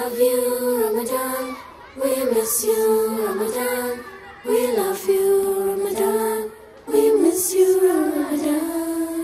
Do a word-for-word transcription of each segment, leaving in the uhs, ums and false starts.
love you, Ramadan. We miss you, Ramadan. We love you, Ramadan. We miss you, Ramadan.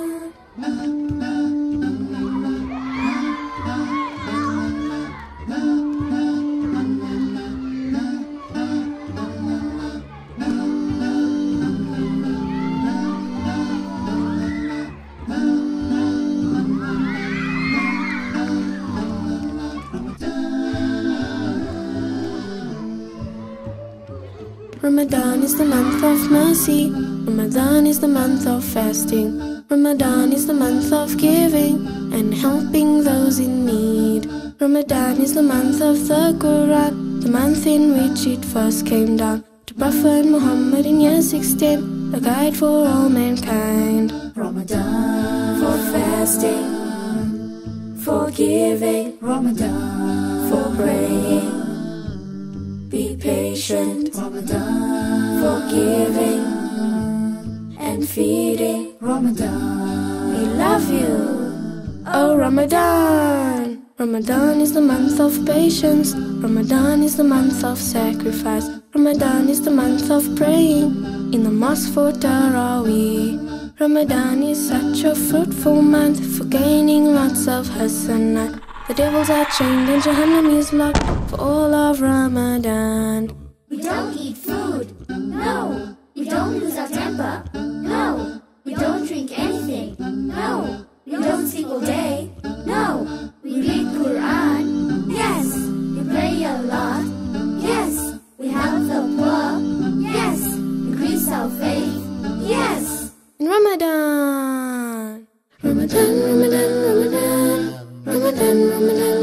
Ramadan is the month of mercy. Ramadan is the month of fasting. Ramadan is the month of giving and helping those in need. Ramadan is the month of the Quran, the month in which it first came down to Prophet Muhammad in year sixteen, a guide for all mankind. Ramadan for fasting, for giving, Ramadan for praying. Be patient, Ramadan for giving and feeding. Ramadan We love you, oh Ramadan. Ramadan is the month of patience. Ramadan is the month of sacrifice. Ramadan is the month of praying in the mosque for Taraweeh. Ramadan is such a fruitful month for gaining lots of hasanat. The devils are chained and Jahannam is locked for all of Ramadan. We don't eat food, no. We don't lose our temper, no. We don't drink anything, no. We don't sleep all day, no. We read Quran, yes. We pray a lot, yes. We help the poor, yes. Increase our faith, yes. In Ramadan, Ramadan, Ramadan, Ramadan, Ramadan, Ramadan.